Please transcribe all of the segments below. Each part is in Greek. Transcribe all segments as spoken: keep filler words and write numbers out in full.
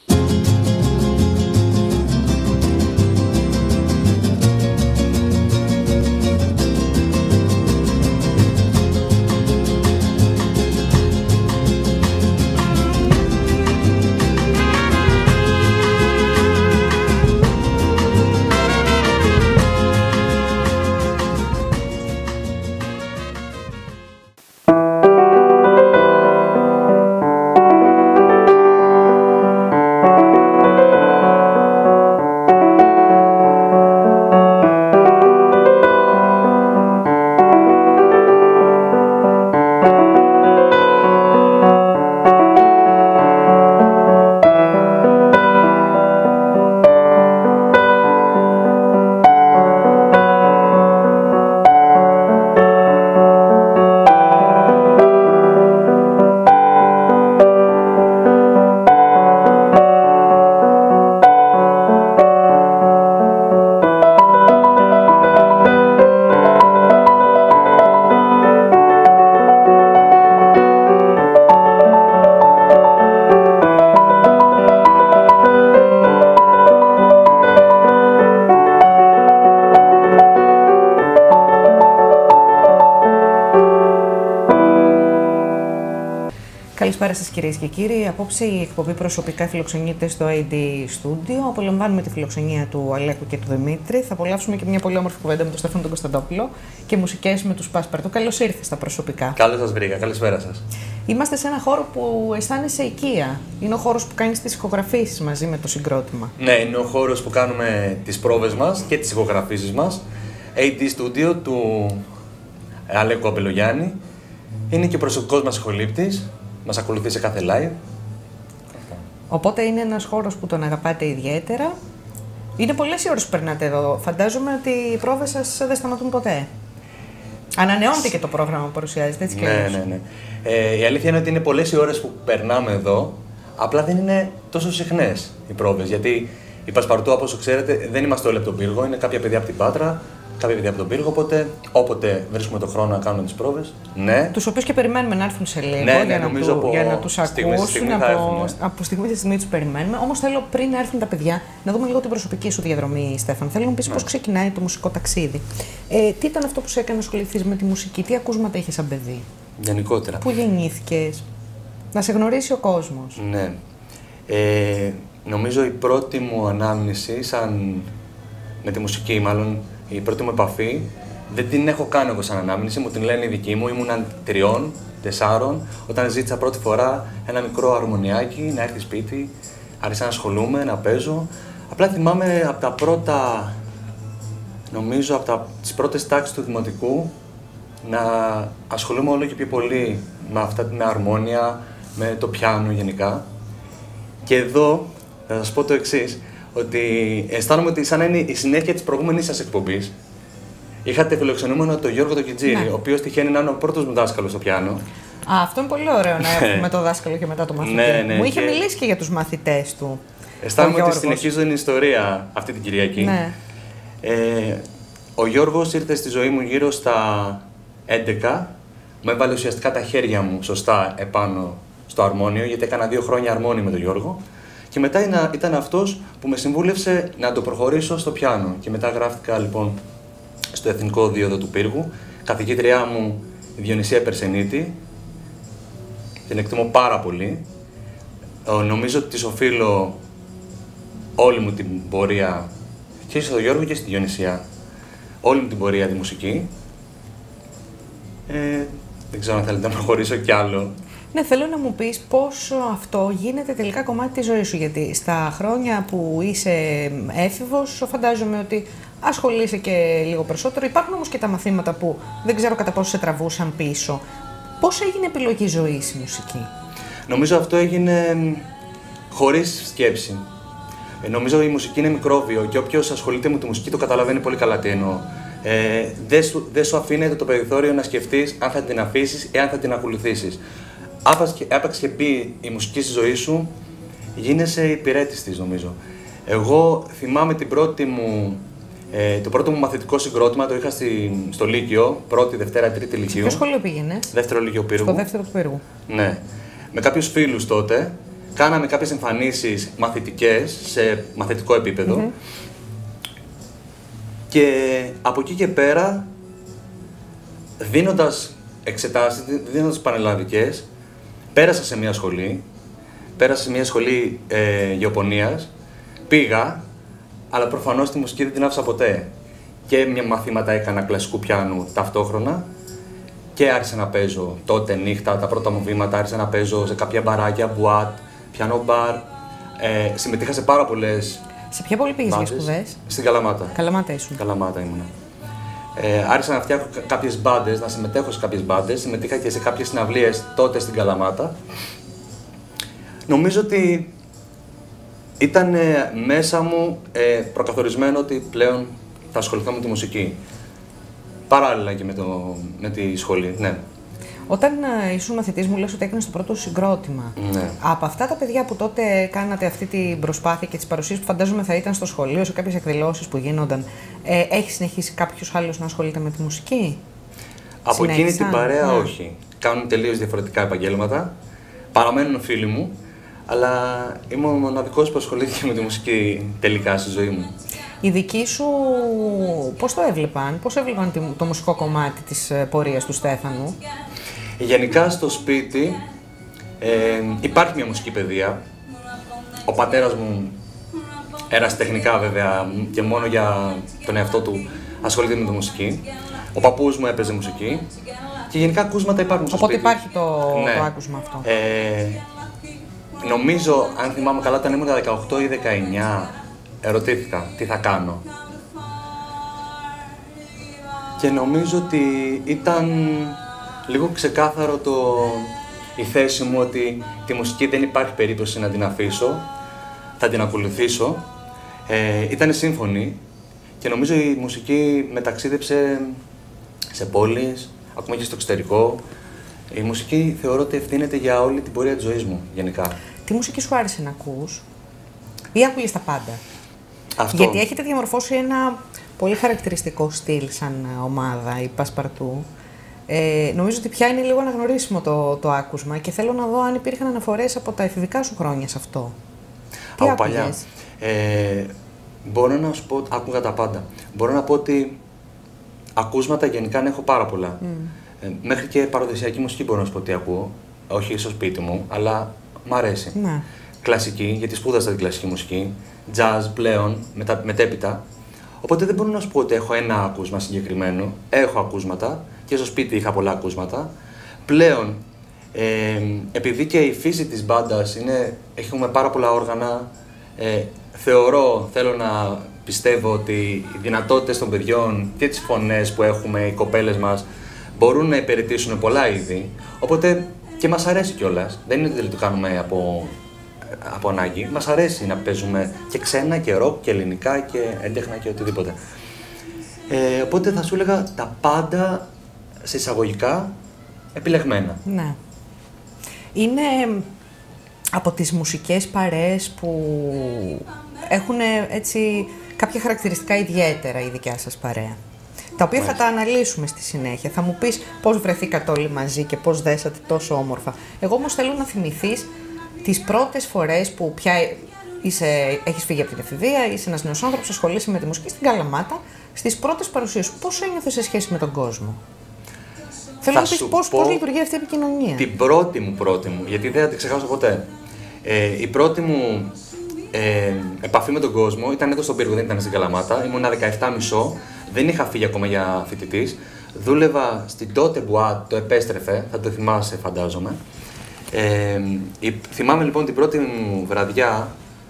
Καλησπέρα σας κυρίες και κύριοι. Απόψε η εκπομπή προσωπικά φιλοξενείται στο έι ντι Studio. Απολαμβάνουμε τη φιλοξενία του Αλέκου και του Δημήτρη. Θα απολαύσουμε και μια πολύ όμορφη κουβέντα με τον Στέφανο τον Κωνσταντόπουλο και μουσικές με τους Πασπαρτού. Καλώς ήρθες στα προσωπικά. Καλώς σας βρήκα. Καλησπέρα σας. Είμαστε σε ένα χώρο που αισθάνεσαι οικία. Είναι ο χώρος που κάνεις τις ηχογραφήσεις μαζί με το συγκρότημα. Ναι, είναι ο χώρος που κάνουμε τις πρόβες μας και τις ηχογραφήσεις μας. έι ντι Studio του Αλέκου Αμπελογιάννη. Είναι και ο προσωπικός μας ηχολήπτης. Μας ακολουθεί σε κάθε live. Οπότε είναι ένας χώρος που τον αγαπάτε ιδιαίτερα. Είναι πολλές οι ώρες που περνάτε εδώ. Φαντάζομαι ότι οι πρόβες σας δεν σταματούν ποτέ. Ανανεώνεται και το πρόγραμμα που παρουσιάζεται, έτσι κι αλλιώς. Ναι, ναι, ναι. Ε, η αλήθεια είναι ότι είναι πολλές οι ώρες που περνάμε εδώ, απλά δεν είναι τόσο συχνές οι πρόβες. Γιατί οι Πασπαρτού, όπως ξέρετε, δεν είμαστε όλοι από τον Πύργο. Είναι κάποια παιδιά από την Πάτρα, κάποια παιδιά από τον Πύργο. Οπότε, όποτε βρίσκουμε τον χρόνο να κάνουμε τις πρόβες, ναι. Τους οποίους και περιμένουμε να έρθουν σε λίγο, ναι, ναι, για, να νομίζω του, για να τους ακούσουν. Από, από στιγμή σε στιγμή τους περιμένουμε. Όμως θέλω πριν να έρθουν τα παιδιά να δούμε λίγο την προσωπική σου διαδρομή, Στέφαν. Θέλω να μου πεις ναι. πώς ξεκινάει το μουσικό ταξίδι. Ε, τι ήταν αυτό που σε έκανε να ασχοληθείς με τη μουσική, τι ακούσματα είχες σαν παιδί. Γενικότερα. Πού γεννήθηκες, να σε γνωρίσει ο κόσμος. Ναι. Ε, νομίζω η πρώτη μου ανάμνηση σαν με τη μουσική, μάλλον η πρώτη μου επαφή, δεν την έχω κάνει εγώ σαν ανάμνηση, μου την λένε οι δικοί μου. Ήμουν τριών, τεσσάρων, όταν ζήτησα πρώτη φορά ένα μικρό αρμονιάκι να έρθει σπίτι, άρχισα να ασχολούμαι, να παίζω. Απλά θυμάμαι από τα πρώτα, νομίζω από τα, τις πρώτες τάξεις του δημοτικού, να ασχολούμαι όλο και πιο πολύ με αυτά, με αρμόνια, με το πιάνο γενικά. Και εδώ θα σας πω το εξής, ότι αισθάνομαι ότι σαν να είναι η συνέχεια της προηγούμενης σας εκπομπής. Είχατε φιλοξενούμενο τον Γιώργο τον Κιτζήρη, ναι. ο οποίος τυχαίνει να είναι ο πρώτος μου δάσκαλος στο πιάνο. Α, αυτό είναι πολύ ωραίο να έχουμε το δάσκαλο και μετά το μαθητή. Ναι, ναι, μου είχε και... μιλήσει και για τους μαθητές του. Αισθάνομαι ότι συνεχίζω την ιστορία αυτή την Κυριακή. Ναι. Ε, ο Γιώργος ήρθε στη ζωή μου γύρω στα έντεκα. Μου έβαλε ουσιαστικά τα χέρια μου σωστά επάνω στο αρμόνιο, γιατί έκανα δύο χρόνια αρμόνιο με τον Γιώργο. Και μετά ήταν αυτός που με συμβούλευσε να το προχωρήσω στο πιάνο. Και μετά γράφτηκα λοιπόν στο Εθνικό Δίωδο του Πύργου. Καθηγήτριά μου η Διονυσία Περσενίτη. Την εκτιμώ πάρα πολύ. Νομίζω ότι της οφείλω όλη μου την πορεία, και στον Γιώργο και στη Διονυσία, όλη μου την πορεία τη μουσική. Ε, δεν ξέρω αν θέλετε να προχωρήσω κι άλλο. Ναι, θέλω να μου πεις πώς αυτό γίνεται τελικά κομμάτι της ζωής σου, γιατί στα χρόνια που είσαι έφηβος, φαντάζομαι ότι ασχολείσαι και λίγο περισσότερο. Υπάρχουν όμως και τα μαθήματα που δεν ξέρω κατά πόσο σε τραβούσαν πίσω. Πώς έγινε επιλογή ζωής η μουσική? Νομίζω αυτό έγινε χωρίς σκέψη. Ε, νομίζω η μουσική είναι μικρόβιο και όποιος ασχολείται με τη μουσική το καταλαβαίνει πολύ καλά τι εννοώ. Ε, δεν σου, δε σου αφήνεται το περιθώριο να σκεφτείς αν θα την αφήσεις ή αν θα την ακολουθήσεις. Άπαξ και μπει η μουσική στη ζωή σου, γίνεσαι υπηρέτης της, νομίζω. Εγώ θυμάμαι την πρώτη μου, ε, το πρώτο μου μαθητικό συγκρότημα, το είχα στη, στο Λύκειο, πρώτη, Δευτέρα, Τρίτη Λυκείου. Σε ποιο σχολείο πήγαινες? Δεύτερο Λύκειο Πύργου. Στο δεύτερο του Πύργου. Ναι. Με κάποιους φίλους τότε, κάναμε κάποιες εμφανίσεις μαθητικές, σε μαθητικό επίπεδο. Mm-hmm. Και από εκεί και πέρα, δίνοντας εξετάσεις, δίνοντας πανελλαδικές, πέρασα σε μια σχολή, πέρασα σε μια σχολή ε, γεωπονίας, πήγα, αλλά προφανώς τη μουσική δεν την άφησα ποτέ. Και μια μαθήματα έκανα κλασικού πιάνου ταυτόχρονα και άρχισα να παίζω τότε νύχτα, τα πρώτα μου βήματα, άρχισα να παίζω σε κάποια μπαράκια, μπουάτ, πιανό μπαρ. Ε, συμμετείχα σε πάρα πολλές. Σε ποια πόλη πήγες για σπουδές? Στην Καλαμάτα. Καλαμάτα ήσουν. Καλαμάτα ήμουνα. Ε, άρχισα να φτιάχνω κάποιες μπάντες, να συμμετέχω σε κάποιες μπάντες. Συμμετείχα και σε κάποιες συναυλίες τότε στην Καλαμάτα. Νομίζω ότι ήταν ε, μέσα μου ε, προκαθορισμένο ότι πλέον θα ασχοληθώ με τη μουσική. Παράλληλα και με, το, με τη σχολή, ναι. Όταν uh, ήσουν μαθητής μου λες ότι έκανες το πρώτο συγκρότημα. Ναι. Από αυτά τα παιδιά που τότε κάνατε αυτή την προσπάθεια και τις παρουσίες που φαντάζομαι θα ήταν στο σχολείο, σε κάποιες εκδηλώσεις που γίνονταν, ε, έχει συνεχίσει κάποιος άλλος να ασχολείται με τη μουσική? Από Συνέχισαν? εκείνη την παρέα, ναι. όχι. Κάνουν τελείως διαφορετικά επαγγέλματα. Παραμένουν φίλοι μου, αλλά είμαι ο μοναδικός που ασχολήθηκε με τη μουσική τελικά στη ζωή μου. Οι δικοί σου πώς το έβλεπαν, πώς έβλεπαν το μουσικό κομμάτι της πορείας του Στέφανου? Γενικά στο σπίτι ε, υπάρχει μια μουσική παιδεία. Ο πατέρας μου ερασιτεχνικά βέβαια και μόνο για τον εαυτό του ασχολείται με τη μουσική. Ο παππούς μου έπαιζε μουσική και γενικά ακούσματα υπάρχουν στο Οπότε σπίτι. υπάρχει το, ναι. το άκουσμα αυτό. Ε, νομίζω, αν θυμάμαι καλά, όταν ήμουν δεκαοκτώ ή δεκαεννιά, ερωτήθηκα τι θα κάνω. Και νομίζω ότι ήταν λίγο ξεκάθαρο το, η θέση μου ότι τη μουσική δεν υπάρχει περίπτωση να την αφήσω, θα την ακολουθήσω. Ε, ήταν σύμφωνη και νομίζω η μουσική με ταξίδεψε σε πόλεις, ακόμα και στο εξωτερικό. Η μουσική θεωρώ ότι ευθύνεται για όλη την πορεία της ζωής μου, γενικά. Τι μουσική σου άρεσε να ακούς ή άκουγες τα πάντα? Αυτό. Γιατί έχετε διαμορφώσει ένα πολύ χαρακτηριστικό στυλ σαν ομάδα, η Πασπαρτού. Ε, νομίζω ότι πια είναι λίγο αναγνωρίσιμο το, το άκουσμα και θέλω να δω αν υπήρχαν αναφορές από τα εφηβικά σου χρόνια σε αυτό. Τι από παλιά. άκουγες? Ε, μπορώ να σου πω, άκουγα τα πάντα. Μπορώ να πω ότι ακούσματα γενικά έχω πάρα πολλά. Mm. Ε, μέχρι και παραδοσιακή μουσική μπορώ να σου πω ότι ακούω. Όχι στο σπίτι μου, αλλά μ' αρέσει. Ναι. Κλασική, γιατί σπούδασα την κλασική μουσική. Jazz πλέον, μετα, μετέπειτα. Οπότε δεν μπορώ να σου πω ότι έχω ένα ακούσμα συγκεκριμένο. Έχω ακούσματα και στο σπίτι είχα πολλά ακούσματα. Πλέον, ε, επειδή και η φύση της μπάντας είναι, έχουμε πάρα πολλά όργανα, ε, θεωρώ, θέλω να πιστεύω ότι οι δυνατότητες των παιδιών και τις φωνές που έχουμε, οι κοπέλες μας, μπορούν να υπηρετήσουν πολλά είδη. Οπότε και μας αρέσει κιόλας. Δεν είναι ότι το κάνουμε από, από ανάγκη. Μας αρέσει να παίζουμε και ξένα και ροκ και ελληνικά και έντεχνα και οτιδήποτε. Ε, οπότε θα σου έλεγα τα πάντα σε εισαγωγικά επιλεγμένα. Ναι. Είναι από τις μουσικές παρέες που έχουν έτσι κάποια χαρακτηριστικά ιδιαίτερα η δικιά σας παρέα. Τα οποία θα τα αναλύσουμε στη συνέχεια. Θα μου πεις πώς βρεθήκατε όλοι μαζί και πώς δέσατε τόσο όμορφα. Εγώ όμως θέλω να θυμηθείς τις πρώτες φορές που πια είσαι, έχεις φύγει από την εφηβεία, είσαι ένας νέος άνθρωπος, ασχολείσαι με τη μουσική στην Καλαμάτα, στις πρώτες παρουσίες σου, πώς ένιωθες σε σχέση με τον κόσμο? Θέλω να πεις πώς, πώς λειτουργεί αυτή η επικοινωνία. Την πρώτη μου πρώτη μου, γιατί δεν θα την ξεχάσω ποτέ. Ε, η πρώτη μου ε, επαφή με τον κόσμο ήταν εδώ στον Πύργο, δεν ήταν στην Καλαμάτα. Ήμουν δεκαεπτά μισό, δεν είχα φύγει ακόμα για φοιτητής. Δούλευα στην τότε Μπουάτ, το επέστρεφε, θα το θυμάσαι φαντάζομαι. Ε, η, θυμάμαι λοιπόν την πρώτη μου βραδιά,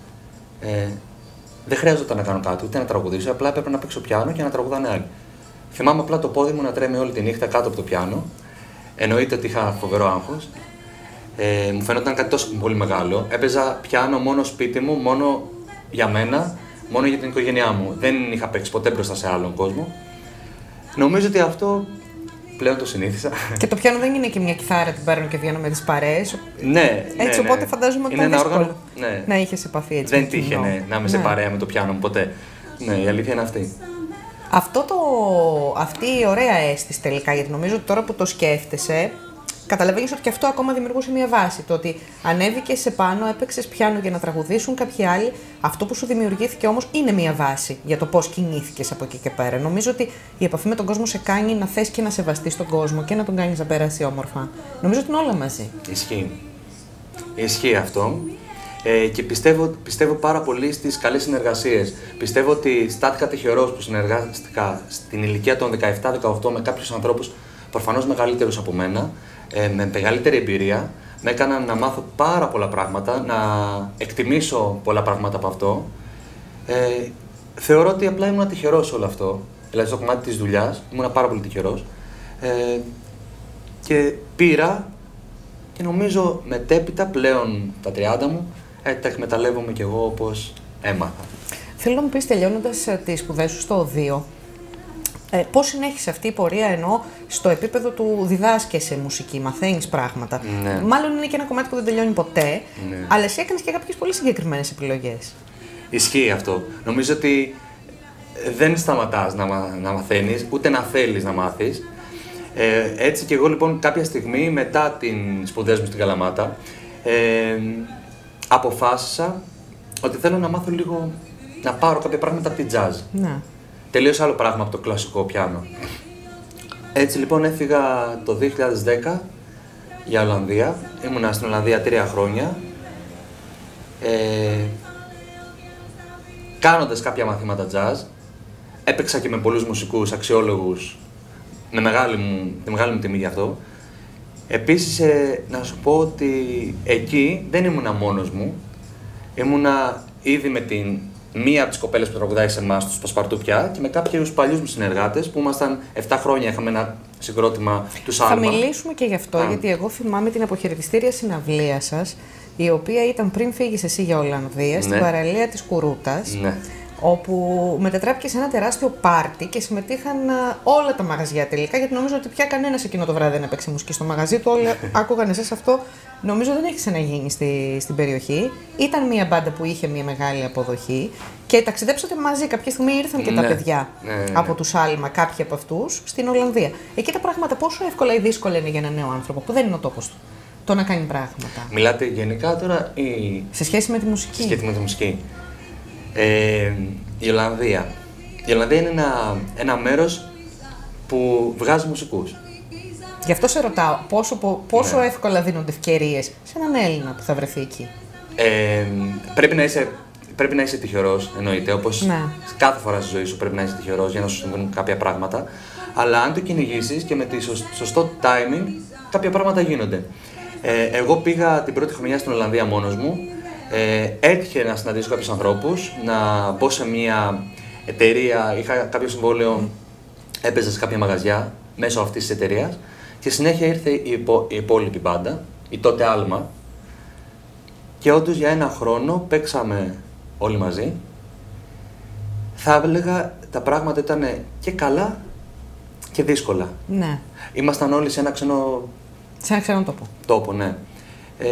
ε, δεν χρειάζονταν να κάνω κάτι, ούτε να τραγουδήσω, απλά έπρεπε να παίξω πιάνο και να τραγουδάνε άλλοι. Θυμάμαι απλά το πόδι μου να τρέμει όλη τη νύχτα κάτω από το πιάνο. Εννοείται ότι είχα φοβερό άγχος. Ε, μου φαίνονταν κάτι τόσο πολύ μεγάλο. Έπαιζα πιάνο μόνο σπίτι μου, μόνο για μένα, μόνο για την οικογένειά μου. Δεν είχα παίξει ποτέ μπροστά σε άλλον κόσμο. Νομίζω ότι αυτό πλέον το συνήθισα. Και το πιάνο δεν είναι και μια κιθάρα, την παίρνω και βγαίνω με τις παρέες. Ναι, έτσι, ναι, οπότε ναι. φαντάζομαι ότι είναι ήταν ένα δύσκολο όργανο, ναι. να είχες επαφή έτσι. Δεν τύχε ναι, να είμαι σε ναι. παρέα με το πιάνο μου ποτέ. Ναι, η αλήθεια είναι αυτή. Αυτό το, αυτή η ωραία αίσθηση τελικά, γιατί νομίζω ότι τώρα που το σκέφτεσαι, καταλαβαίνεις ότι και αυτό ακόμα δημιουργούσε μια βάση. Το ότι ανέβηκες σε πάνω, έπαιξες πιάνο για να τραγουδήσουν κάποιοι άλλοι. Αυτό που σου δημιουργήθηκε όμως είναι μια βάση για το πώς κινήθηκες από εκεί και πέρα. Νομίζω ότι η επαφή με τον κόσμο σε κάνει να θες και να σεβαστείς τον κόσμο και να τον κάνεις να περάσει όμορφα. Νομίζω ότι είναι όλα μαζί. Ισχύει. Ισχύει αυτό. Ε, και πιστεύω, πιστεύω πάρα πολύ στις καλές συνεργασίες. Πιστεύω ότι στάθηκα τυχερός που συνεργάστηκα στην ηλικία των δεκαεπτά δεκαοκτώ με κάποιους ανθρώπους προφανώς μεγαλύτερους από μένα, ε, με μεγαλύτερη εμπειρία. Με έκαναν να μάθω πάρα πολλά πράγματα, να εκτιμήσω πολλά πράγματα από αυτό. Ε, θεωρώ ότι απλά ήμουν τυχερός όλο αυτό. Δηλαδή στο κομμάτι της δουλειάς ήμουν πάρα πολύ τυχερός. Ε, και πήρα και νομίζω μετέπειτα πλέον τα τριάντα μου ε, τα εκμεταλλεύομαι κι εγώ όπως έμαθα. Θέλω να μου πεις, τελειώνοντας τις σπουδές σου στο ΟΔΙΟ, ε, πώς συνέχισε αυτή η πορεία, ενώ στο επίπεδο του διδάσκεσαι μουσική, μαθαίνεις πράγματα. Ναι. Μάλλον είναι και ένα κομμάτι που δεν τελειώνει ποτέ, Ναι. αλλά εσύ έκανες και κάποιες πολύ συγκεκριμένες επιλογές. Ισχύει αυτό. Νομίζω ότι δεν σταματάς να, μα, να μαθαίνεις, ούτε να θέλεις να μάθεις. Ε, έτσι και εγώ λοιπόν κάποια στιγμή μετά την σπουδές μου στην Καλαμάτα ε, αποφάσισα ότι θέλω να μάθω λίγο, να πάρω κάποια πράγματα από την jazz. Ναι. Τελείως άλλο πράγμα από το κλασικό πιάνο. Έτσι λοιπόν έφυγα το δύο χιλιάδες δέκα για Ολλανδία. Ήμουνα στην Ολλανδία τρία χρόνια. Ε, κάνοντας κάποια μαθήματα jazz. Έπαιξα και με πολλούς μουσικούς αξιόλογους, με μεγάλη μου, τη μεγάλη μου τιμή γι' αυτό. Επίσης, ε, να σου πω ότι εκεί δεν ήμουνα μόνος μου. Ήμουνα ήδη με την μία από τις κοπέλες που τραγουδάει σε εμάς, τους Πασπαρτού πια, και με κάποιους παλιούς μου συνεργάτες που ήμασταν επτά χρόνια, είχαμε ένα συγκρότημα του Σάλμα. Θα μιλήσουμε και γι' αυτό, Α. γιατί εγώ θυμάμαι την αποχαιρετιστήρια συναυλία σας, η οποία ήταν πριν φύγεις εσύ για Ολλανδία, ναι. στην παραλία της Κουρούτας. Ναι. Όπου μετατράπηκε σε ένα τεράστιο πάρτι και συμμετείχαν όλα τα μαγαζιά τελικά, γιατί νομίζω ότι πια κανένας εκείνο το βράδυ δεν έπαιξε μουσική στο μαγαζί του. Όλοι άκουγαν εσάς αυτό. Νομίζω δεν έχει ξαναγίνει στη, στην περιοχή. Ήταν μια μπάντα που είχε μια μεγάλη αποδοχή και ταξιδέψατε μαζί. Κάποια στιγμή ήρθαν και ναι, τα παιδιά ναι, ναι, ναι. από του Σάλμα, κάποιοι από αυτούς, στην Ολλανδία. Εκεί τα πράγματα πόσο εύκολα ή δύσκολα είναι για έναν νέο άνθρωπο που δεν είναι ο τόπος του το να κάνει πράγματα. Μιλάτε γενικά τώρα ή. Σε σχέση με τη μουσική. Σε σχέση με τη μουσική. Ε, η Ολλανδία. Η Ολλανδία είναι ένα, ένα μέρος που βγάζει μουσικούς. Γι' αυτό σε ρωτάω, πόσο, πόσο ναι. εύκολα δίνονται ευκαιρίες σε έναν Έλληνα που θα βρεθεί εκεί. Ε, πρέπει, να είσαι, πρέπει να είσαι τυχερός, εννοείται, όπως ναι. κάθε φορά στη ζωή σου πρέπει να είσαι τυχερός για να σου συμβούν κάποια πράγματα. Αλλά αν το κυνηγήσεις και με τη σωστό timing, κάποια πράγματα γίνονται. Ε, εγώ πήγα την πρώτη χρονιά στην Ολλανδία μόνος μου. Ε, έτυχε να συναντήσω κάποιους ανθρώπους, να μπω σε μια εταιρεία, είχα κάποιο συμβόλαιο, mm. έπαιζα σε κάποια μαγαζιά μέσω αυτής της εταιρείας και συνέχεια ήρθε η, υπο, η υπόλοιπη μπάντα, η τότε Άλμα, και όντως για ένα χρόνο παίξαμε όλοι μαζί. Θα έλεγα τα πράγματα ήταν και καλά και δύσκολα. Ναι. Ήμασταν όλοι σε ένα ξένο, σε ένα ξένο τόπο. τόπο, ναι. Ε,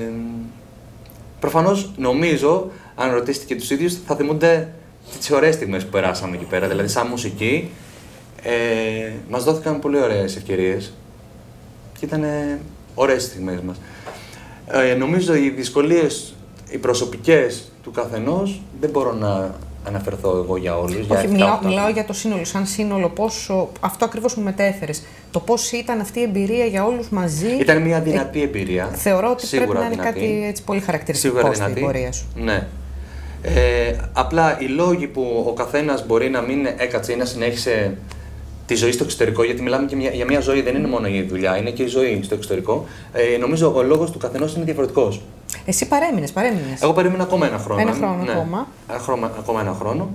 Προφανώς, νομίζω, αν ρωτήσετε και τους ίδιους, θα θυμούνται τις ωραίες στιγμές που περάσαμε εκεί πέρα. Δηλαδή, σαν μουσική, ε, μας δόθηκαν πολύ ωραίες ευκαιρίες και ήταν ωραίες στιγμές μας. Ε, νομίζω οι δυσκολίες, οι προσωπικές του καθενός, δεν μπορώ να αναφερθώ εγώ για όλους. Όχι, μιλάω, μιλάω για το σύνολο, σαν σύνολο, πόσο, αυτό ακριβώς μου μετέφερες. Το πώς ήταν αυτή η εμπειρία για όλους μαζί. Ήταν μια δυνατή εμπειρία. Θεωρώ ότι σίγουρα πρέπει να είναι δυνατή. κάτι έτσι πολύ χαρακτηριστικό στην πορεία σου. Ναι. Ε, απλά οι λόγοι που ο καθένας μπορεί να μην έκατσε ή να συνέχισε τη ζωή στο εξωτερικό, γιατί μιλάμε και μια, για μια ζωή, δεν είναι μόνο η δουλειά, είναι και η ζωή στο εξωτερικό. Ε, νομίζω ο λόγος του καθενός είναι διαφορετικός. Εσύ παρέμεινες, παρέμεινες. Εγώ παρέμεινα ακόμα ένα χρόνο. Ένα χρόνο ναι. ακόμα. Ένα χρόνο, ακόμα ένα χρόνο.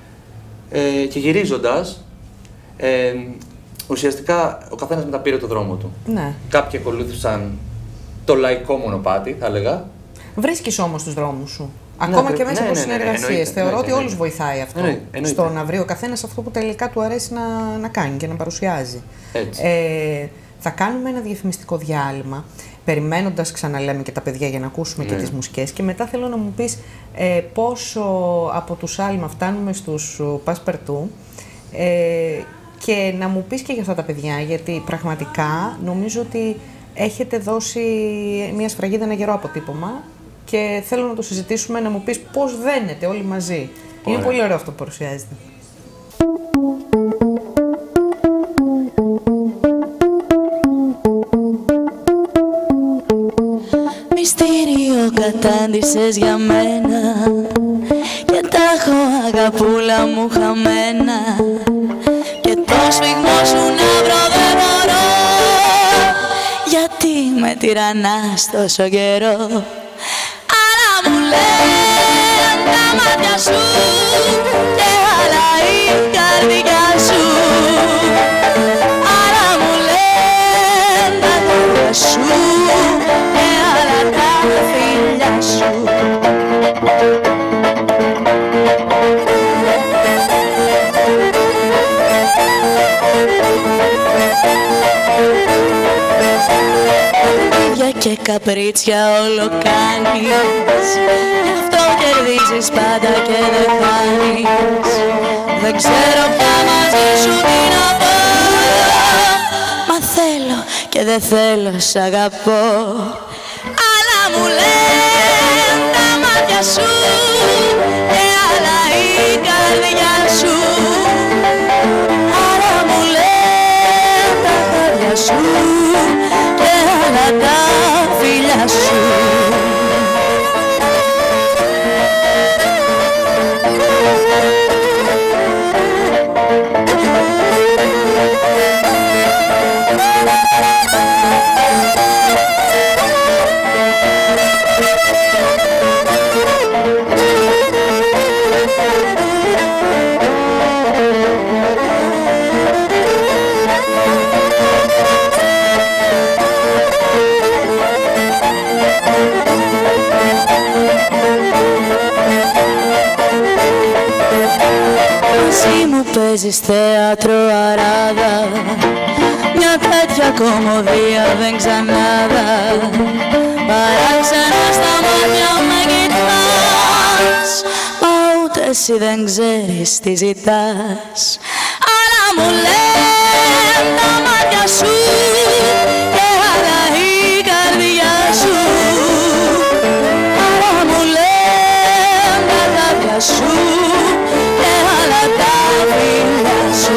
Ε, και γυρίζοντας, ε, ουσιαστικά ο καθένας μετά πήρε το δρόμο του. Ναι. Κάποιοι ακολούθησαν το λαϊκό μονοπάτι, θα έλεγα. Βρίσκεις όμως τους δρόμους σου. Ακόμα ναι, και μέσα ναι, από ναι, συνεργασίες. Ναι, ναι, Θεωρώ ναι, ότι όλους βοηθάει αυτό. Εννοείται, εννοείται. Στο να βρει ο καθένας αυτό που τελικά του αρέσει να, να κάνει και να παρουσιάζει. Έτσι. Ε, θα κάνουμε ένα διαφημιστικό διάλειμμα, περιμένοντας, ξαναλέμε, και τα παιδιά για να ακούσουμε ναι. και τις μουσικές. Και μετά θέλω να μου πεις ε, πόσο από τους Άλμα φτάνουμε στους Πασπαρτού ε, και να μου πεις και για αυτά τα παιδιά, γιατί πραγματικά νομίζω ότι έχετε δώσει μια σφραγίδα, ένα γερό αποτύπωμα και θέλω να το συζητήσουμε, να μου πεις πώς δένετε όλοι μαζί. Ωραία. Είναι πολύ ωραίο αυτό που παρουσιάζετε. Μυστήριο κατάντησες για μένα και τα έχω αγαπούλα μου χαμένα και το σφιγμό σου να βρω δεν μπορώ, γιατί με τυραννάς τόσο καιρό. Αλλά μου λένε τα μάτια σου και άλλα η καρδιά σου, αλλά μου λένε τα λόγια σου και άλλα τα φιλιά σου. Και καπρίτσια όλο κάνεις, γι' αυτό κερδίζεις πάντα και δεν χάνεις. Δεν ξέρω πια μαζί σου τι να πω, μα θέλω και δεν θέλω σ' αγαπώ. Αλλά μου λένε τα μάτια σου και άλλα η καρδιά σου, αλλά μου λένε τα χάδια σου και άλλα τα φιλιά σου. Παίζεις θέατρο αράδα, μια τέτοια κομμωδία δεν ξανάδα. Παράξενα στα μάτια με κοιτάς, μα ούτε εσύ δεν ξέρεις τι ζητάς. Αλλά μου λένε τα μάτια σου και άλλα η καρδιά σου, αλλά μου λένε τα χάδια σου και άλλα τα φιλιά σου.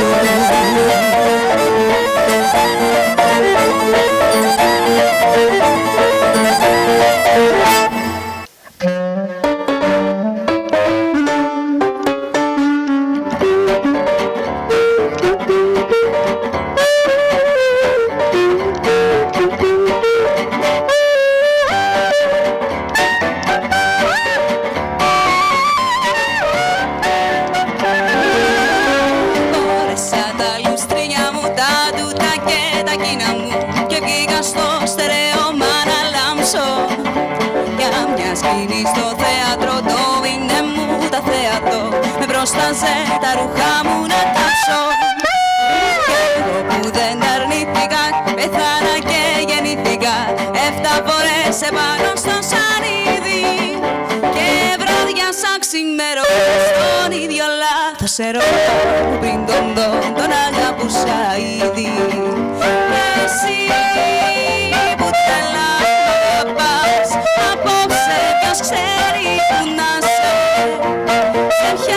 Τα ρούχα μου να τάψω, κι εγώ που δεν αρνήθηκα, πεθάνα και γεννήθηκα εφτά φορές επάνω στο σανίδι, και βραδιάσα ξημερώνας στον ίδιο λάθος ερώτα που πριν τον δω τον αγαπούσα ήδη. Και εσύ που τρελά μ' αγαπάς, απόψε ποιος ξέρει που να σε, σε ποια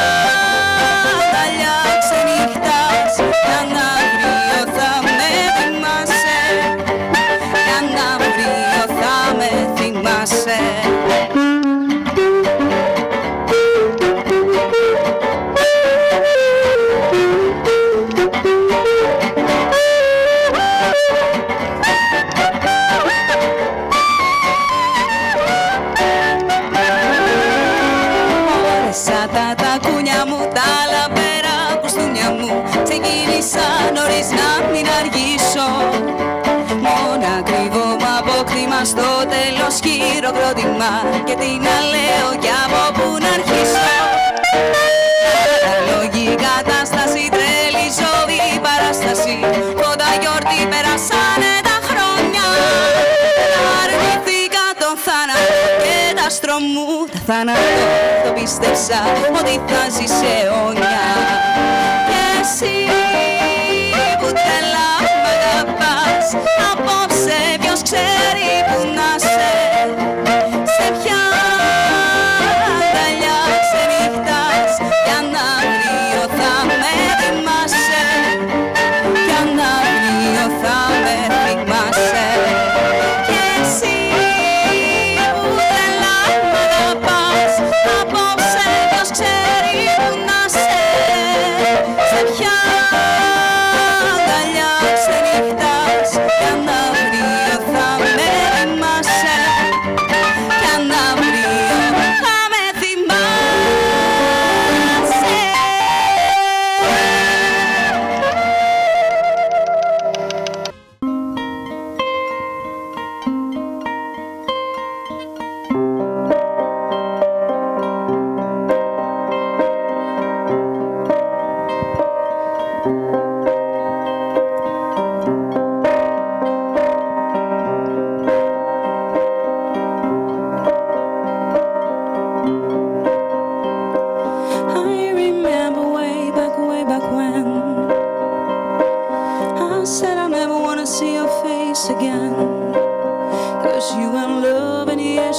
στο τέλος χειροκρότημα και τι να λέω κι από πού να αρχίσω. Αναλογή κατάσταση, τρέλη ζωή, παράσταση, κοντά γιορτή περάσανε τα χρόνια. Αρνηθήκα τον θάνατο και τα άστρο μου τα θάνατο, το πίστεψα ότι θα ζεις αιώνια. Και εσύ που τρελά μ' αγαπάς, απόψε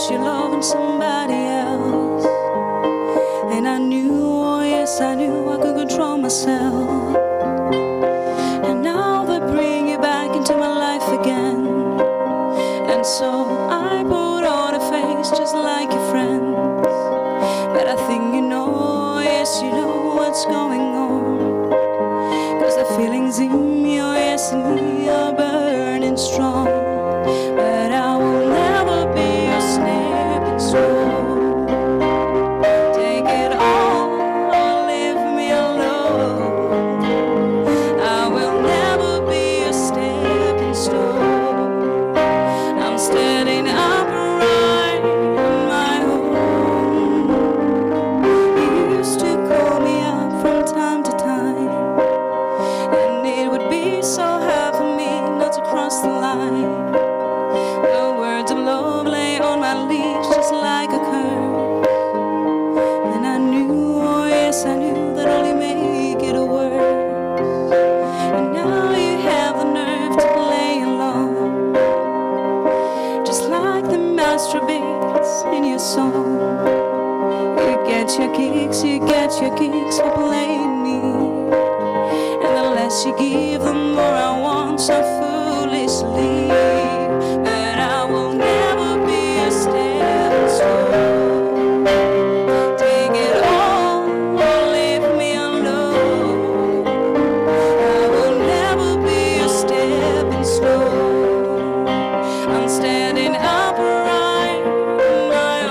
you're loving somebody else. And I knew, oh yes, I knew I could control myself. And now they bring you back into my life again. And so I put on a face just like your friends. But I think you know, yes, you know what's going on. Cause the feelings in me, oh yes, in me are burning strong. But I will never be your stepping stone. Take it all or leave me alone. I will never be your stepping stone. I'm standing upright on my own. You used to call me up from time to time, and it would be so hard for me not to cross the line. The words of love lay on my lips just like a curse. And I knew, oh yes, I knew that only make it worse. And now you have the nerve to play along, just like the master beats in your song. You get your kicks, you get your kicks for playing me. And the less you give, the more I want so foolishly. But I will never be a stepping stone. Take it all or leave me alone. I will never be a stepping stone. I'm standing upright on my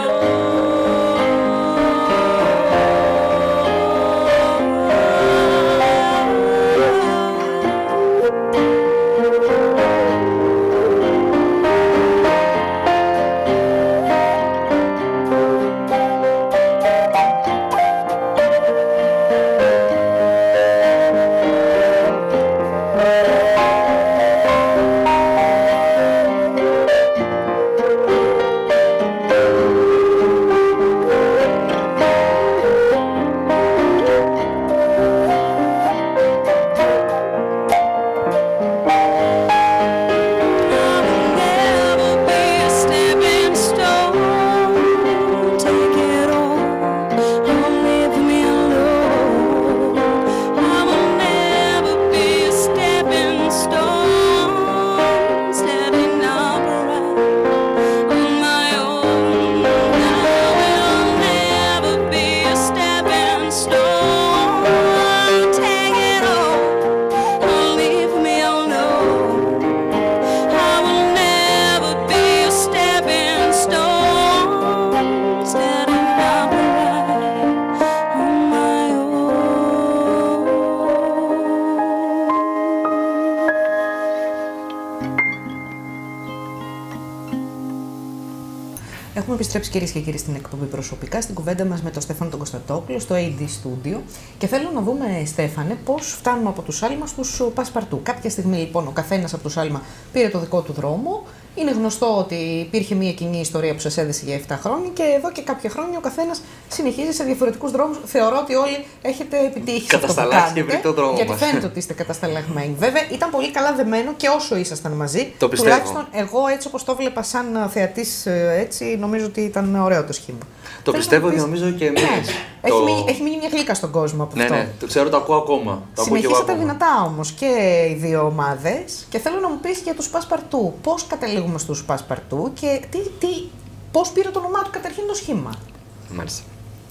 Έχουμε επιστρέψει, κυρίες και κύριοι, στην εκπομπή προσωπικά, στην κουβέντα μας με τον Στέφανο τον Κωνσταντόπουλο, στο έι ντι Studio. Και θέλω να δούμε, Στέφανε, πώς φτάνουμε από τους Άλμα στους Πασπαρτού. Κάποια στιγμή, λοιπόν, ο καθένας από τους Άλμα πήρε το δικό του δρόμο. Είναι γνωστό ότι υπήρχε μια κοινή ιστορία που σας έδεσε για επτά χρόνια και εδώ και κάποια χρόνια ο καθένας συνεχίζει σε διαφορετικούς δρόμους. Θεωρώ ότι όλοι έχετε επιτύχει. Κατασταλάξει και βρει το δρόμο γιατί μας. φαίνεται ότι είστε κατασταλαγμένοι. Βέβαια, ήταν πολύ καλά δεμένο και όσο ήσασταν μαζί. Το πιστεύω. Τουλάχιστον εγώ, έτσι όπως το βλέπα σαν θεατής, έτσι νομίζω ότι ήταν ωραίο το σχήμα. Το Θέλω πιστεύω και νομίζω και εμείς. Έχει, το... μείνει, έχει μείνει μια γλύκα στον κόσμο από ναι, αυτό. Ναι, το ξέρω, το ακούω ακόμα. Το Συνεχίσατε ακούω δυνατά όμως και οι δύο ομάδες και θέλω να μου πεις για τους Πασπαρτού. Πώς καταλήγουμε στους Πασπαρτού και τι, τι, πώς πήρε το όνομά του καταρχήν το σχήμα. Μάλιστα.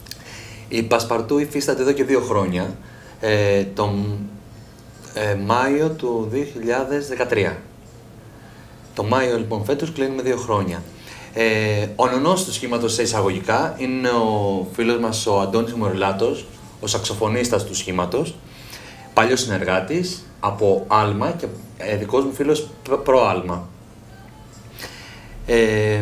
Οι Πασπαρτού υφίσταται εδώ και δύο χρόνια, ε, τον ε, Μάιο του δύο χιλιάδες δεκατρία. Το Μάιο λοιπόν φέτος κλείνουμε δύο χρόνια. Ε, ο νονός του σχήματος σε εισαγωγικά είναι ο φίλος μας ο Αντώνης Μοριλάτος, ο σαξοφωνίστας του σχήματος, παλιός συνεργάτης από Άλμα και ε, δικός μου φίλος προ-Άλμα. Ε,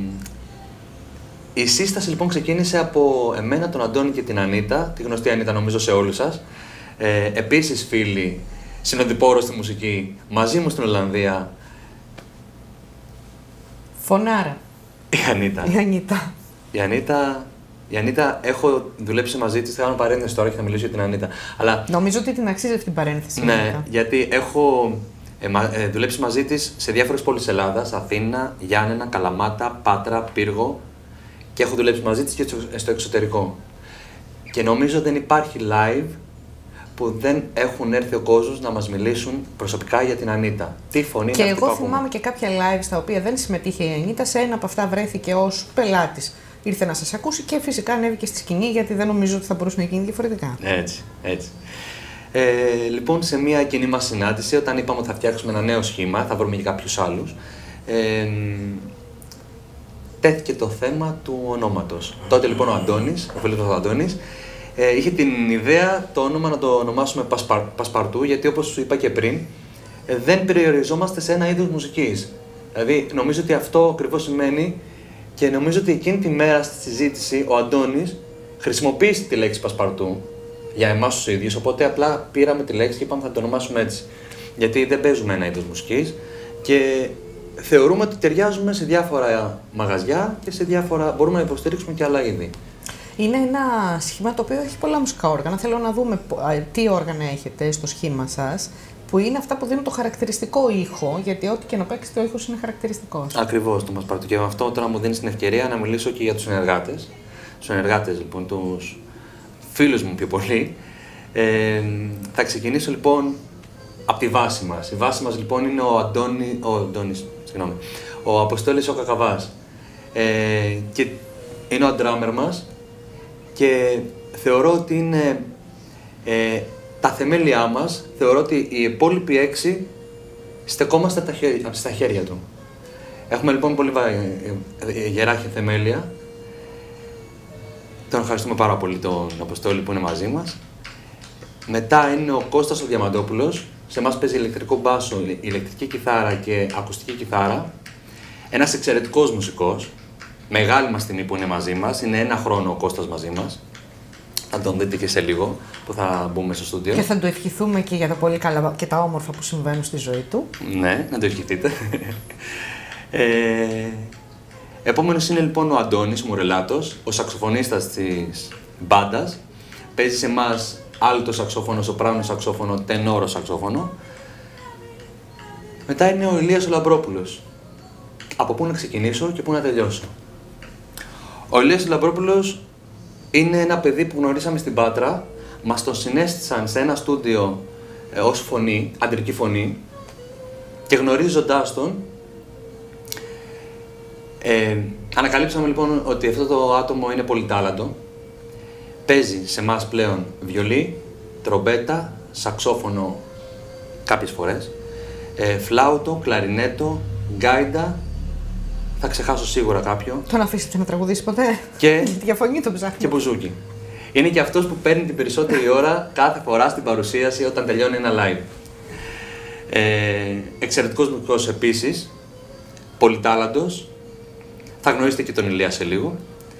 η σύσταση λοιπόν ξεκίνησε από εμένα, τον Αντώνη και την Ανίτα, τη γνωστή Ανίτα νομίζω σε όλους σας, ε, επίσης φίλοι, συνοδοιπόρος στη μουσική, μαζί μου στην Ολλανδία. Φωνάρα. Η Ανίτα. Η Ανίτα. Η Ανίτα, η Ανίτα έχω δουλέψει μαζί της, θα κάνω παρένθεση τώρα και θα μιλήσω για την Ανίτα. Αλλά... νομίζω ότι την αξίζει αυτή την παρένθεση. Ναι, Ανίτα. γιατί έχω ε, μα, ε, δουλέψει μαζί της σε διάφορες πόλεις Ελλάδας, Αθήνα, Γιάννενα, Καλαμάτα, Πάτρα, Πύργο, και έχω δουλέψει μαζί της και στο εξωτερικό. Και νομίζω δεν υπάρχει live που δεν έχουν έρθει ο κόσμος να μας μιλήσουν προσωπικά για την Ανίτα. Τι φωνή και είναι αυτή που εγώ θυμάμαι και κάποια live στα οποία δεν συμμετείχε η Ανίτα, σε ένα από αυτά βρέθηκε ως πελάτης. Ήρθε να σας ακούσει και φυσικά ανέβηκε στη σκηνή, γιατί δεν νομίζω ότι θα μπορούσε να γίνει διαφορετικά. Έτσι, έτσι. Ε, λοιπόν, σε μια κοινή μας συνάντηση, όταν είπαμε ότι θα φτιάξουμε ένα νέο σχήμα, θα βρούμε και κάποιους άλλους, ε, τέθηκε το θέμα του ονόματος. Τότε λοιπόν ο Αντώνης, ο φίλος του Αντώνης, ε, είχε την ιδέα το όνομα να το ονομάσουμε Πασπαρ, Πασπαρτού, γιατί όπως σου είπα και πριν, ε, δεν περιοριζόμαστε σε ένα είδος μουσικής. Δηλαδή, νομίζω ότι αυτό ακριβώς σημαίνει, και νομίζω ότι εκείνη τη μέρα στη συζήτηση ο Αντώνης χρησιμοποίησε τη λέξη Πασπαρτού για εμάς τους ίδιους, οπότε απλά πήραμε τη λέξη και είπαμε θα το ονομάσουμε έτσι. Γιατί δεν παίζουμε ένα είδος μουσικής και θεωρούμε ότι ταιριάζουμε σε διάφορα μαγαζιά και σε διάφορα, μπορούμε να υποστηρίξουμε και άλλα είδη. Είναι ένα σχήμα το οποίο έχει πολλά μουσικά όργανα. Θέλω να δούμε τι όργανα έχετε στο σχήμα σας, που είναι αυτά που δίνουν το χαρακτηριστικό ήχο, γιατί ό,τι και να παίξετε ο ήχος είναι χαρακτηριστικός. Ακριβώς, το Πασπαρτού. Και με αυτό τώρα μου δίνει την ευκαιρία να μιλήσω και για τους συνεργάτες. Τους συνεργάτες λοιπόν, τους φίλους μου πιο πολύ. Ε, θα ξεκινήσω λοιπόν από τη βάση μας. Η βάση μας λοιπόν είναι ο Αντώνη, ο Αντώνης, συγγνώμη, ο Αποστόλης ο Κακαβάς. Ε, και είναι ο drummer μας και θεωρώ ότι είναι ε, τα θεμέλια μας, θεωρώ ότι οι υπόλοιποι έξι στεκόμαστε τα χέρια, στα χέρια του. Έχουμε λοιπόν πολύ γεράχια θεμέλια. Τον ευχαριστούμε πάρα πολύ τον Αποστόλη που είναι μαζί μας. Μετά είναι ο Κώστας ο Διαμαντόπουλος. Σε εμάς παίζει ηλεκτρικό μπάσο, ηλεκτρική κιθάρα και ακουστική κιθάρα. Ένας εξαιρετικός μουσικός. Μεγάλη μας τιμή που είναι μαζί μας. Είναι ένα χρόνο ο Κώστας μαζί μας. Θα τον δείτε και σε λίγο που θα μπούμε στο στούντιο. Και θα του ευχηθούμε και για τα πολύ καλά και τα όμορφα που συμβαίνουν στη ζωή του. Ναι, να το ευχηθείτε. ε, επόμενος είναι λοιπόν ο Αντώνης Μουρελάτος, ο σαξοφωνίστας της μπάντας. Παίζει σε εμάς άλτο σαξόφωνο, σοπράνο σαξόφωνο, τενόρο σαξόφωνο. Μετά είναι ο Ηλίας ο Λαμπρόπουλος. Από πού να ξεκινήσω και πού να τελειώσω. Ο Ηλίας ο Λαμπρόπουλος είναι ένα παιδί που γνωρίσαμε στην Πάτρα. Μας τον συνέστησαν σε ένα στούντιο ε, ως φωνή, αντρική φωνή. Και γνωρίζοντάς τον, ε, ανακαλύψαμε λοιπόν ότι αυτό το άτομο είναι πολυτάλαντο. Παίζει σε εμάς πλέον βιολί, τρομπέτα, σαξόφωνο κάποιες φορές, ε, φλάουτο, κλαρινέτο, γκάιντα, θα ξεχάσω σίγουρα κάποιο. Τον αφήσετε να τραγουδήσει ποτέ? Και, για φωνή τον ψάχνει. Και μπουζούκι. Είναι και αυτός που παίρνει την περισσότερη ώρα κάθε φορά στην παρουσίαση όταν τελειώνει ένα live. Ε, εξαιρετικός μουσικός επίσης, πολυτάλαντος, θα γνωρίσετε και τον Ηλία σε λίγο.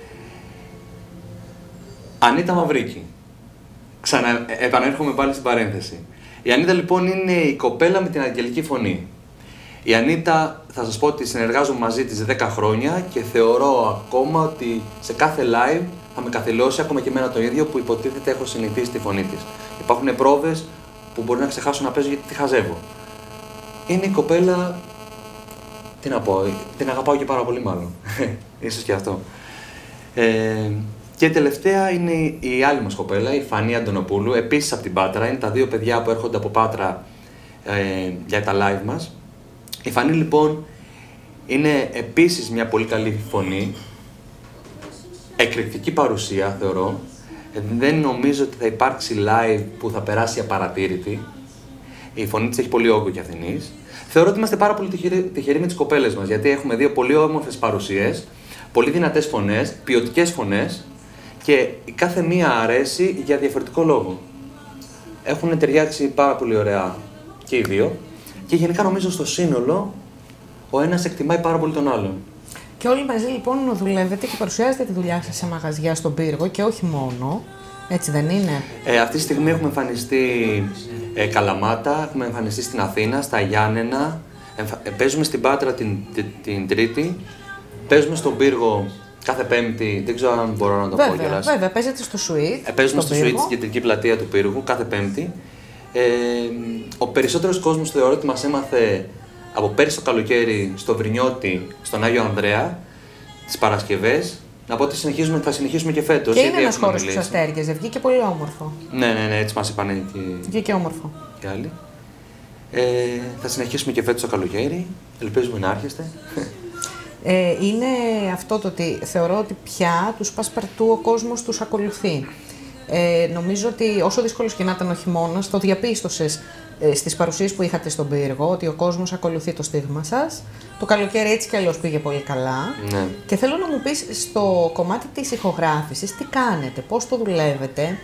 Ανίτα Μαυρίκη. Ξανα, επανέρχομαι πάλι στην παρένθεση. Η Ανίτα λοιπόν είναι η κοπέλα με την αγγελική φωνή. Η Ανίτα, θα σας πω ότι συνεργάζομαι μαζί της δέκα χρόνια και θεωρώ ακόμα ότι σε κάθε live θα με καθυλώσει, ακόμα και εμένα το ίδιο, που υποτίθεται έχω συνηθίσει τη φωνή της. Υπάρχουν πρόβες που μπορεί να ξεχάσω να παίζω γιατί τη χαζεύω. Είναι η κοπέλα, τι να πω, την αγαπάω και πάρα πολύ μάλλον. Ίσως και αυτό. Ε, και τελευταία είναι η άλλη μας κοπέλα, η Φανή Αντωνοπούλου, επίσης από την Πάτρα. Είναι τα δύο παιδιά που έρχονται από Πάτρα ε, για τα live μας. Η Φανή λοιπόν είναι επίσης μια πολύ καλή φωνή, εκρηκτική παρουσία θεωρώ. Δεν νομίζω ότι θα υπάρξει live που θα περάσει απαρατήρητη. Η φωνή της έχει πολύ όγκο και αυθινής. Θεωρώ ότι είμαστε πάρα πολύ τυχεροί, τυχεροί με τις κοπέλες μας, γιατί έχουμε δύο πολύ όμορφες παρουσίες, πολύ δυνατές φωνές, ποιοτικές φωνές και η κάθε μία αρέσει για διαφορετικό λόγο. Έχουν ταιριάξει πάρα πολύ ωραία και οι δύο και γενικά νομίζω στο σύνολο ο ένας εκτιμάει πάρα πολύ τον άλλον. Και όλοι μαζί λοιπόν δουλεύετε και παρουσιάζετε τη δουλειά σας σε μαγαζιά στον Πύργο και όχι μόνο. Έτσι δεν είναι? Ε, αυτή τη στιγμή έχουμε εμφανιστεί ε, Καλαμάτα, έχουμε εμφανιστεί στην Αθήνα, στα Γιάννενα, εμφα... ε, παίζουμε στην Πάτρα την, την, την Τρίτη, παίζουμε στον Πύργο κάθε Πέμπτη, δεν ξέρω αν μπορώ να το βέβαια, πω κιόλας. Βέβαια, παίζετε στο Σουίτ. Ε, παίζουμε στο Σουίτ, στην κεντρική πλατεία του Πύργου, κάθε Πέμπτη. Ε, ο περισσότερος κόσμος θεωρώ ότι μας έμαθε από πέρσι το καλοκαίρι στο Βρινιώτη, στον Άγιο Ανδρέα, τις Παρασκευές Να πω ότι συνεχίζουμε, θα συνεχίσουμε και φέτος. Και είναι ένας χώρος που σας τέριαζε, βγήκε πολύ όμορφο. Ναι, ναι, ναι, έτσι μας είπαν και... Βγήκε όμορφο. Και άλλοι. Ε, θα συνεχίσουμε και φέτος το καλοκαίρι, ελπίζουμε να έρχεστε. Ε, είναι αυτό το ότι θεωρώ ότι πια τους πασπαρτού ο κόσμος τους ακολουθεί. Ε, νομίζω ότι όσο δύσκολος και να ήταν ο χειμώνας, το διαπίστωσες ε, στις παρουσίες που είχατε στον πύργο, ότι ο κόσμος ακολουθεί το στίγμα σας. Το καλοκαίρι έτσι κι αλλιώς πήγε πολύ καλά. Ναι. Και θέλω να μου πεις στο κομμάτι της ηχογράφησης, τι κάνετε, πώς το δουλεύετε.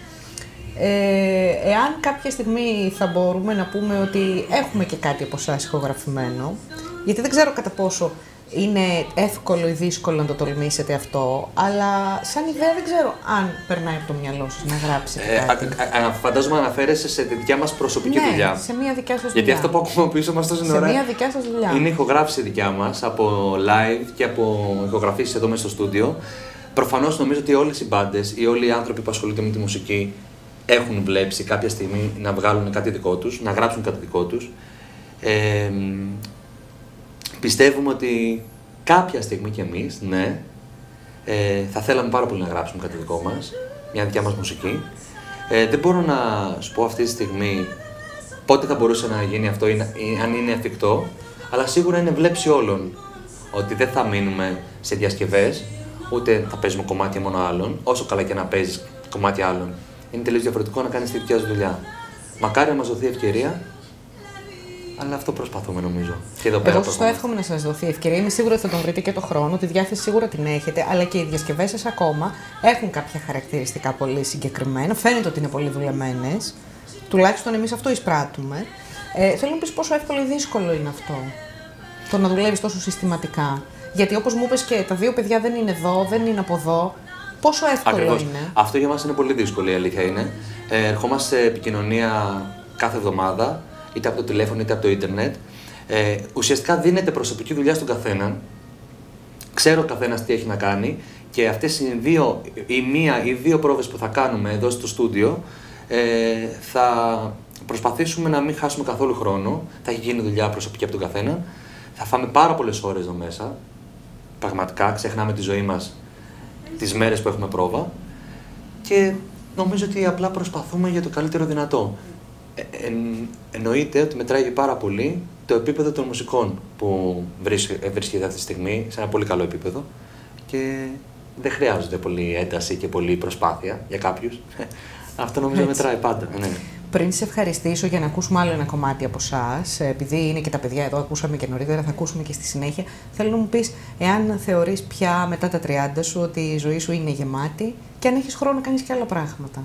Ε, εάν κάποια στιγμή θα μπορούμε να πούμε ότι έχουμε και κάτι από εσάς ηχογραφημένο, γιατί δεν ξέρω κατά πόσο είναι εύκολο ή δύσκολο να το τολμήσετε αυτό, αλλά σαν ιδέα δεν ξέρω αν περνάει από το μυαλό σας να γράψετε Ε, κάτι. α, α, φαντάζομαι αναφέρεσαι σε τη δικιά μας προσωπική Ναι, δουλειά. σε μια δικιά σας δουλειά. Γιατί αυτό που ακούμε πίσω μας τόσο είναι Σε ωραία. μια δικιά σας δουλειά. Είναι ηχογράφηση δικιά μας από live και από ηχογραφήσεις εδώ μέσα στο στούντιο. Προφανώς νομίζω ότι όλες οι μπάντες ή όλοι οι άνθρωποι που ασχολούνται με τη μουσική έχουν βλέψει κάποια στιγμή να βγάλουν κάτι δικό τους, να γράψουν κάτι δικό τους. Ε, πιστεύουμε ότι κάποια στιγμή κι εμείς, ναι, ε, θα θέλαμε πάρα πολύ να γράψουμε κάτι δικό μας, μια δικιά μας μουσική. Ε, δεν μπορώ να σου πω αυτή τη στιγμή πότε θα μπορούσε να γίνει αυτό ή, να, ή αν είναι εφικτό, αλλά σίγουρα είναι βλέψη όλων ότι δεν θα μείνουμε σε διασκευές, ούτε θα παίζουμε κομμάτια μόνο άλλων, όσο καλά και να παίζεις κομμάτια άλλων. Είναι τελείως διαφορετικό να κάνεις τη δικιά σου δουλειά. Μακάρι να μας δοθεί ευκαιρία, αλλά αυτό προσπαθούμε νομίζω. Και εδώ πέρα Εγώ σας το εύχομαι να σας δοθεί ευκαιρία. Είμαι σίγουρη ότι θα τον βρείτε και το χρόνο, τη διάθεση σίγουρα την έχετε, αλλά και οι διασκευές σας ακόμα έχουν κάποια χαρακτηριστικά πολύ συγκεκριμένα. Φαίνεται ότι είναι πολύ δουλεμένες. Τουλάχιστον εμείς αυτό εισπράττουμε. Ε, θέλω να πεις πόσο εύκολο ή δύσκολο είναι αυτό. Το να δουλεύεις τόσο συστηματικά. Γιατί όπως μου είπες και τα δύο παιδιά δεν είναι εδώ, δεν είναι από εδώ. Πόσο εύκολο Ακριβώς. είναι. Αυτό για μας είναι πολύ δύσκολο, η αλήθεια είναι. Ε, ερχόμαστε σε επικοινωνία κάθε εβδομάδα, είτε από το τηλέφωνο είτε από το ίντερνετ. Ε, ουσιαστικά δίνεται προσωπική δουλειά στον καθέναν. Ξέρω ο καθένας τι έχει να κάνει και αυτές οι δύο, η μία ή δύο πρόβες που θα κάνουμε εδώ στο στούντιο ε, θα προσπαθήσουμε να μην χάσουμε καθόλου χρόνο. Θα έχει γίνει δουλειά προσωπική από τον καθένα. Θα φάμε πάρα πολλές ώρες εδώ μέσα. Πραγματικά ξεχνάμε τη ζωή μας τις μέρες που έχουμε πρόβα και νομίζω ότι απλά προσπαθούμε για το καλύτερο δυνατό. Ε, εν, εννοείται ότι μετράει πάρα πολύ το επίπεδο των μουσικών που βρίσκεται αυτή τη στιγμή σε ένα πολύ καλό επίπεδο και δεν χρειάζονται πολύ ένταση και πολύ προσπάθεια για κάποιους. Αυτό νομίζω Έτσι. μετράει πάντα. Ναι. Πριν σε ευχαριστήσω για να ακούσουμε άλλο ένα κομμάτι από εσάς, επειδή είναι και τα παιδιά εδώ, ακούσαμε και νωρίτερα, θα ακούσουμε και στη συνέχεια, θέλω να μου πεις εάν θεωρείς πια μετά τα τριάντα σου ότι η ζωή σου είναι γεμάτη και αν έχεις χρόνο να κάνεις και άλλα πράγματα.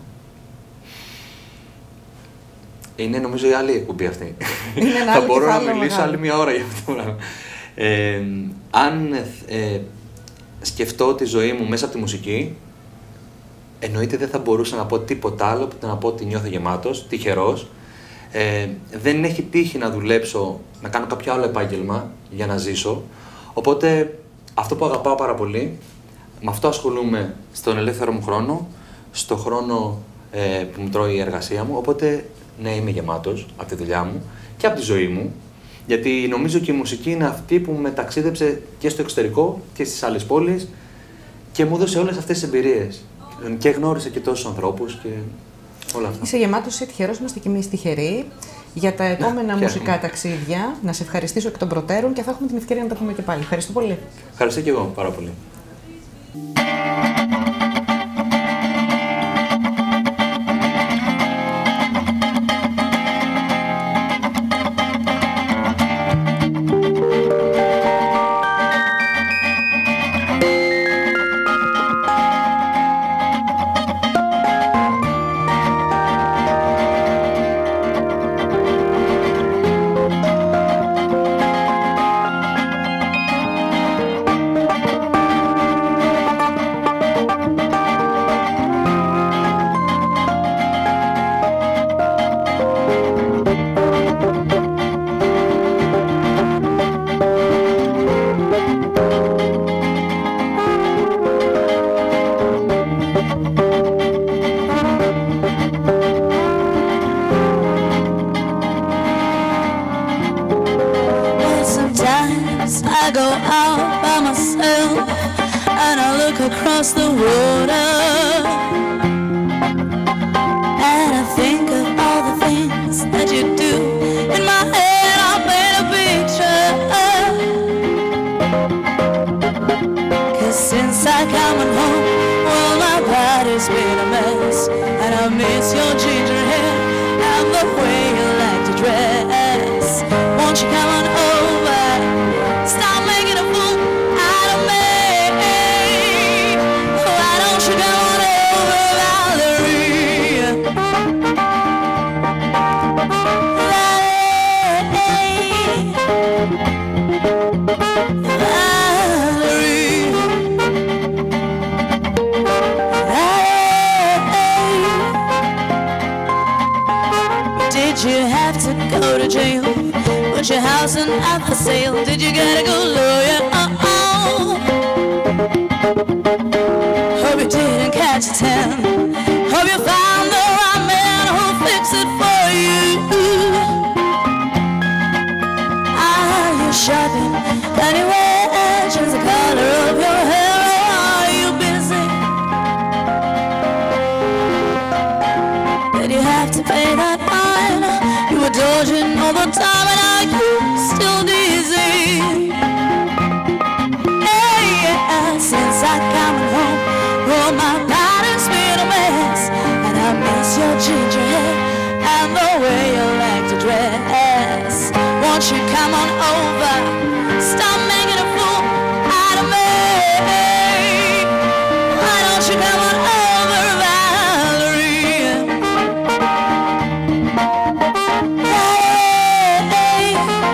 Είναι νομίζω η άλλη εκπομπή αυτή. Είναι ένα θα άλλο μπορώ να κεφάλαιο μιλήσω μεγάλο. άλλη μια ώρα για αυτό το πράγμα. Ε, αν ε, σκεφτώ τη ζωή μου μέσα από τη μουσική, εννοείται δεν θα μπορούσα να πω τίποτα άλλο που να πω ότι νιώθω γεμάτος, τυχερός. Ε, δεν έχει τύχει να δουλέψω, να κάνω κάποιο άλλο επάγγελμα για να ζήσω. Οπότε αυτό που αγαπάω πάρα πολύ, με αυτό ασχολούμαι στον ελεύθερο μου χρόνο, στο χρόνο ε, που μου τρώει η εργασία μου. Οπότε ναι, είμαι γεμάτος από τη δουλειά μου και από τη ζωή μου. Γιατί νομίζω και η μουσική είναι αυτή που με ταξίδεψε και στο εξωτερικό και στις άλλες πόλεις και μου έδωσε όλες αυτές τις εμπειρίες. Και γνώρισα και τόσους ανθρώπους και όλα αυτά. Είσαι γεμάτος, είσαι τυχερός, είμαστε κι εμείς τυχεροί για τα επόμενα ναι, μουσικά ναι. ταξίδια. Να σε ευχαριστήσω εκ των προτέρων και θα έχουμε την ευκαιρία να τα πούμε και πάλι. Ευχαριστώ πολύ. Ευχαριστώ και εγώ πάρα πολύ. across the water, and I think of all the things that you do. In my head I'll paint a picture, 'cause since I come home, well, my body's been a mess, and I miss your ginger hair and the way you like to dress. Won't you come on over, stop making a fool out of me? Why don't you come on over, Valerie? Valerie, Valerie. Did you have to go to jail? Put your house in up for sale? Did you get a good lawyer? Uh-oh. Hope you didn't catch a tan. Hope you found the right man who'll fix it for you. Are you shopping? Anyway, change the color of your hair. Are you busy? Did you have to pay that fine? You were dodging all the time, and are you still dizzy? Hey, yeah, since I come home, well, my body's been a mess, and I miss your ginger hair and the way you like to dress. Won't you come on over, stop making a fool out of me? Why don't you come on over, Valerie? Hey,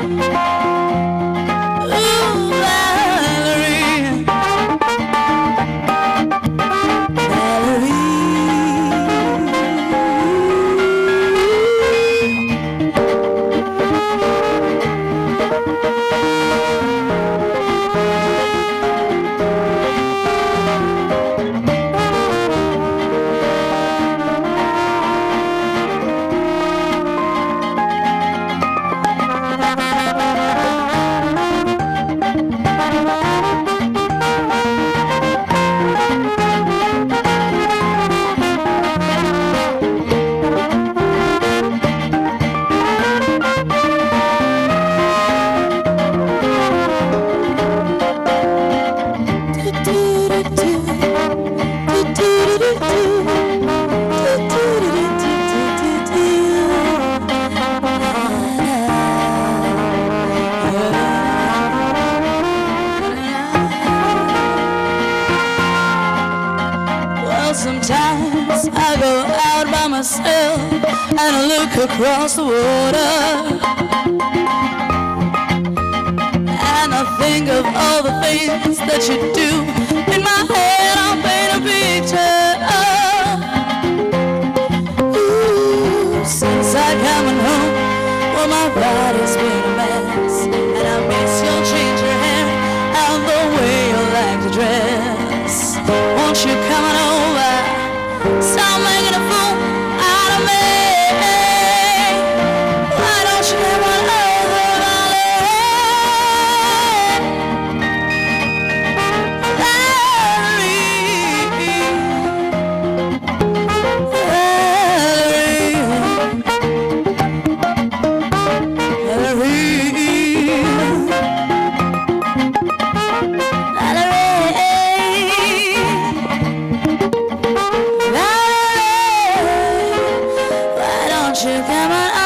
ooh, Valerie, Valerie. Well, sometimes I go out by myself and I look across the water, and I think of all the things that you do. In my head I'll paint a picture. Ooh, since I coming home, well, my body's been a mess, and I miss your ginger hair and the way you like to dress. Won't you come on over, stop making a fool out of me? Why don't you come on over, Valerie? Why don't you come on